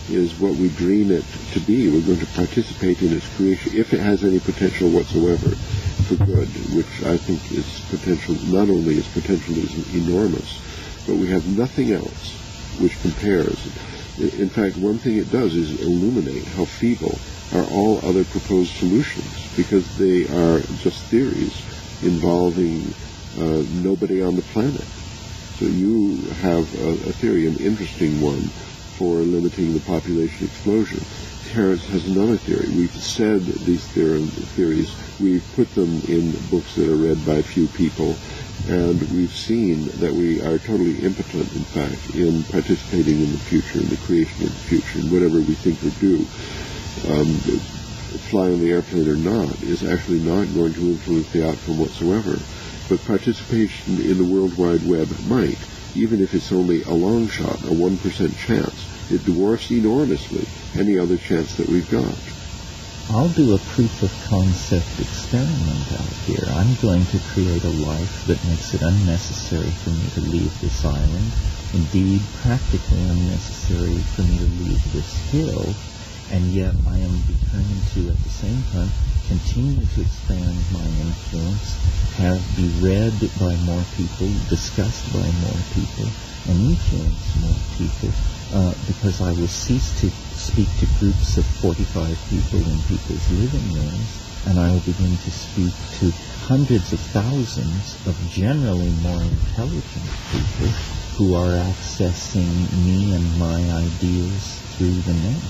is what we dream it to be. We're going to participate in its creation, if it has any potential whatsoever for good, which I think its potential, not only its potential is enormous, but we have nothing else which compares. In fact, one thing it does is illuminate how feeble are all other proposed solutions, because they are just theories involving uh, nobody on the planet. So you have a, a theory, an interesting one, for limiting the population explosion. Terence has another theory. We've said these theor- theories, we've put them in books that are read by few people, and we've seen that we are totally impotent, in fact, in participating in the future, in the creation of the future, and whatever we think or do, um, fly on the airplane or not, is actually not going to influence the outcome whatsoever. But participation in the World Wide Web might, even if it's only a long shot, a one percent chance. It dwarfs enormously any other chance that we've got. I'll do a proof of concept experiment out here. I'm going to create a life that makes it unnecessary for me to leave this island, indeed practically unnecessary for me to leave this hill, and yet I am determined to, at the same time, continue to expand my influence, have be read by more people, discussed by more people, and influence more people, uh, because I will cease to speak to groups of forty-five people in people's living rooms, and I will begin to speak to hundreds of thousands of generally more intelligent people who are accessing me and my ideas through the net.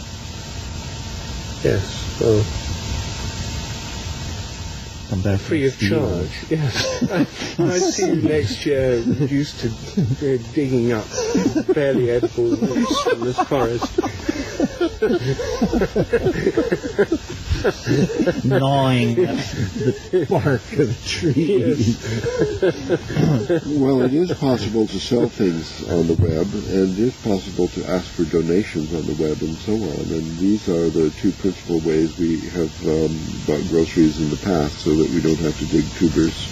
Yes, well, come back free of charge. Yes, I, I see you next year reduced to uh, digging up barely edible roots from this forest. Gnawing at the bark of the tree. Yes. Well, it is possible to sell things on the web, and it is possible to ask for donations on the web and so on. And these are the two principal ways we have um, bought groceries in the past, so that we don't have to dig tubers.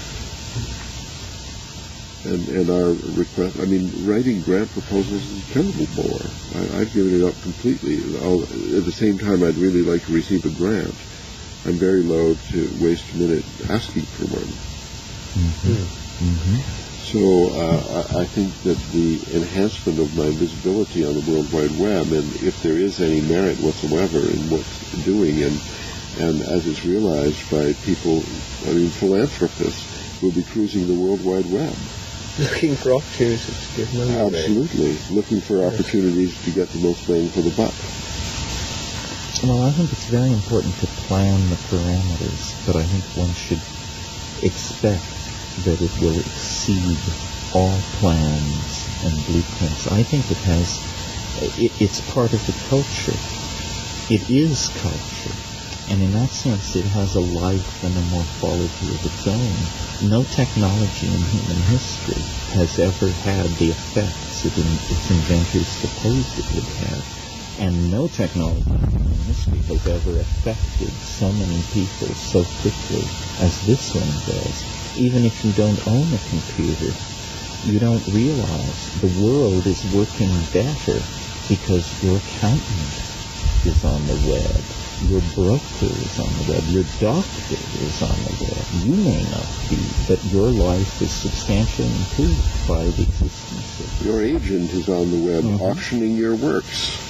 And, and our request, I mean, writing grant proposals is a terrible bore. I, I've given it up completely. I'll, at the same time, I'd really like to receive a grant. I'm very loath to waste a minute asking for one. Mm-hmm. Mm-hmm. So uh, I, I think that the enhancement of my visibility on the World Wide Web, and if there is any merit whatsoever in what's doing, and and as it's realized by people, I mean, philanthropists will be cruising the World Wide Web. Looking for opportunities to give money away. Absolutely. Looking for opportunities to get the most bang for the buck. Well, I think it's very important to plan the parameters, but I think one should expect that it will exceed all plans and blueprints. I think it has, it, it's part of the culture. It is culture. And in that sense, it has a life and a morphology of its own. No technology in human history has ever had the effects that its inventors supposed it would have. And no technology in human history has ever affected so many people so quickly as this one does. Even if you don't own a computer, you don't realize the world is working better because your accountant is on the web. Your broker is on the web. Your doctor is on the web. You may not be, but your life is substantially improved by the existence of your agent is on the web, mm-hmm. auctioning your works.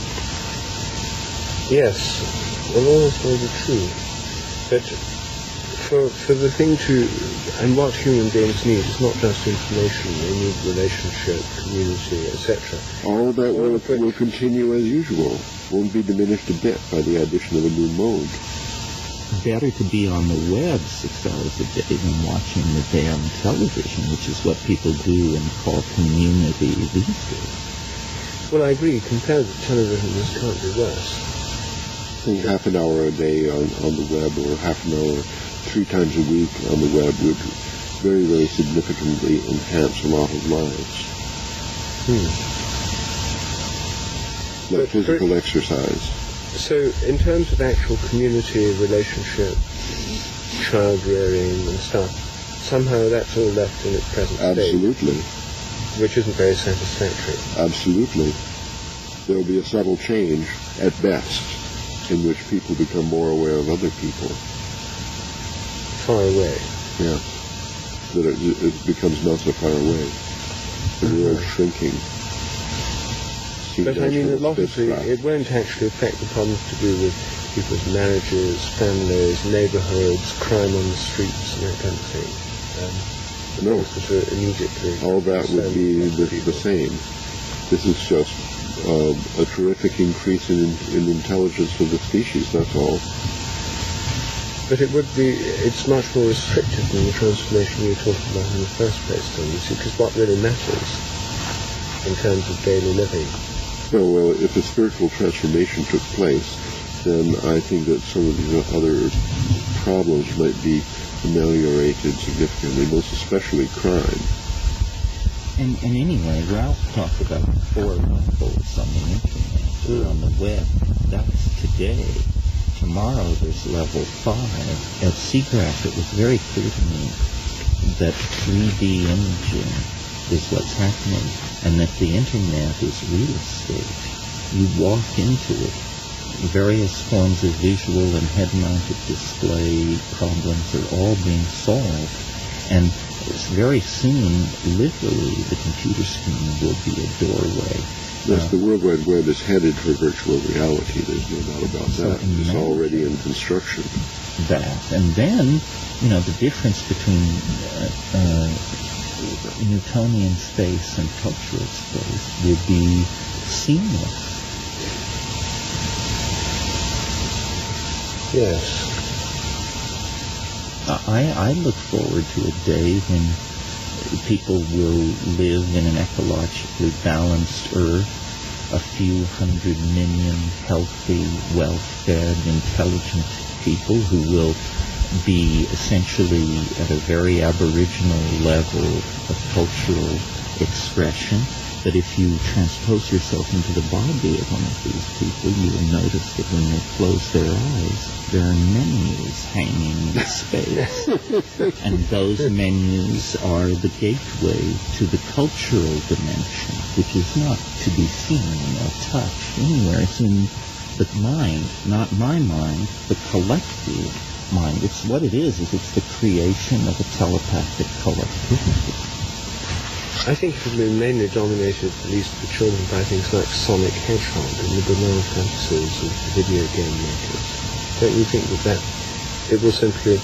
Yes, well, all is very true. But for for the thing to, and what human beings need is not just information. They need relationship, community, et cetera. All that all will, will continue as usual. Won't be diminished a bit by the addition of a new mode. Better to be on the web six hours a day than watching the damn television, which is what people do and call community these days. Well, I agree. Compared to television, this can't be worse. I think half an hour a day on, on the web, or half an hour three times a week on the web would very, very significantly enhance a lot of lives. Hmm. Like but physical for, exercise. So, in terms of actual community, relationship, child rearing and stuff, somehow that's all left in its present Absolutely. state. Which isn't very satisfactory. Absolutely. there will be a subtle change at best, in which people become more aware of other people. Far away. Yeah. That it, it becomes not so far away. The world shrinking. But I mean, a lot of the, it won't actually affect the problems to do with people's marriages, families, neighbourhoods, crime on the streets, and that kind of thing. Um, no. That are immediately all that would be the, the same. This is just uh, a terrific increase in, in intelligence of the species, that's all. But it would be, it's much more restrictive than the transformation you were talking about in the first place, don't you see? Because what really matters in terms of daily living. No, well, if a spiritual transformation took place, then I think that some of these other problems might be ameliorated significantly, most especially crime. And, and anyway, Ralph talked about four levels on the internet, or on the web. That's today. Tomorrow there's level five. At Seagraph, it was very clear to me that three D imaging is what's happening, and that the internet is real estate. You walk into it, various forms of visual and head-mounted display problems are all being solved, and very soon, literally, the computer screen will be a doorway. Yes, uh, the World Wide Web is headed for virtual reality. There's no doubt about so that. It's already in construction. That, and then, you know, the difference between uh, uh, Newtonian space and cultural space will be seamless. Yes. I, I look forward to a day when people will live in an ecologically balanced Earth, a few hundred million healthy, well-fed, intelligent people who will be essentially at a very aboriginal level of cultural expression, that if you transpose yourself into the body of one of these people, you will notice that when they close their eyes, there are menus hanging in space. And those menus are the gateway to the cultural dimension, which is not to be seen or touched anywhere. It's in the mind, not my mind, the collective mind. It's what it is, is it's the creation of a telepathic collectivity. I think it will be mainly dominated, at least for children, by things like Sonic Hedgehog and the banal fantasies of video game makers. Don't you think that, that it will simply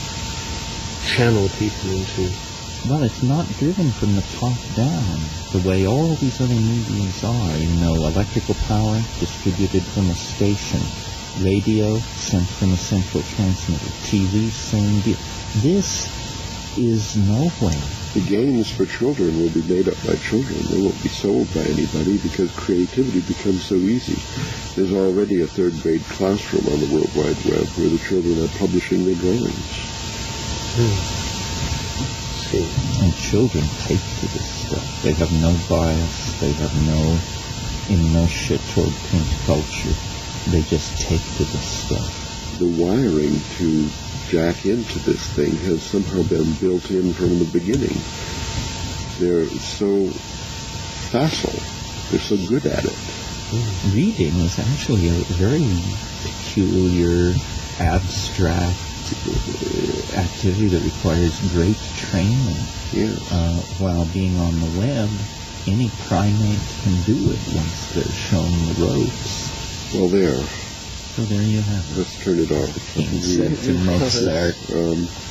channel people into... Well, it's not driven from the top down, the way all these other mediums are. You know, electrical power distributed from a station, radio sent from a central transmitter, T V, same deal. This is nowhere. The games for children will be made up by children. They won't be sold by anybody because creativity becomes so easy. There's already a third-grade classroom on the World Wide Web where the children are publishing their drawings. Hmm. See. And children take to this stuff. They have no bias. They have no inertia toward print culture. They just take to this stuff. The wiring to jack into this thing has somehow been built in from the beginning. They're so facile. They're so good at it. Reading is actually a very peculiar, abstract uh, activity that requires great training. Yeah. Uh, while being on the web, any primate can do it once they're shown the ropes. Well, there. So there you have it. Let's turn it off. King said to Mozart. Um,